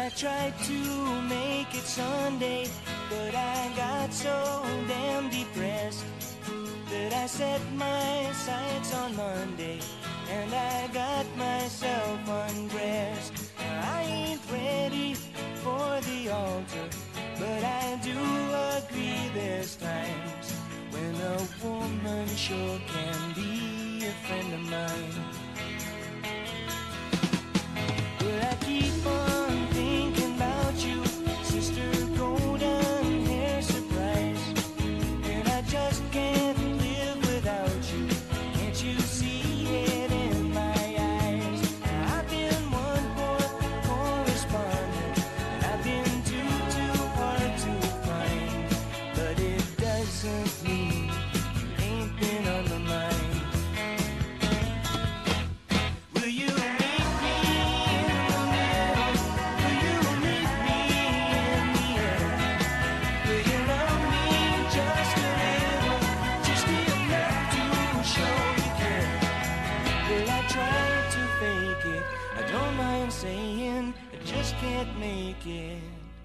I tried to make it Sunday, but I got so damn depressed that I set my sights on Monday, and I got myself undressed. I ain't ready for the altar, but I do agree there's times when a woman sure can be a friend of mine. But I keep on thinking about you, sister golden hair surprise, and I just can't live without you. Can't you see it in my eyes? I've been one poor correspondent, and I've been too hard to find, but it doesn't mean you ain't been on my mind. Will you meet me in the middle? Will you meet me in the end? Will you love me just a little, just enough to show you care? Will I try to fake it? I don't mind saying I just can't make it.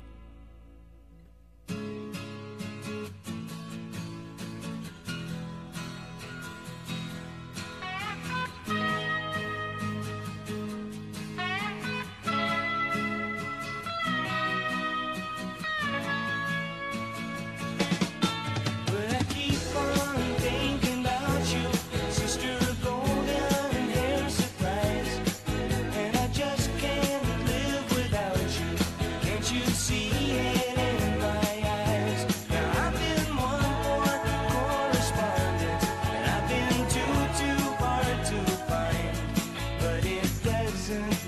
But I keep on thinking about you, sister golden hair surprise, and I just can't live without you. Can't you see it in my eyes? Now I've been one poor correspondent, and I've been too hard to find, but it doesn't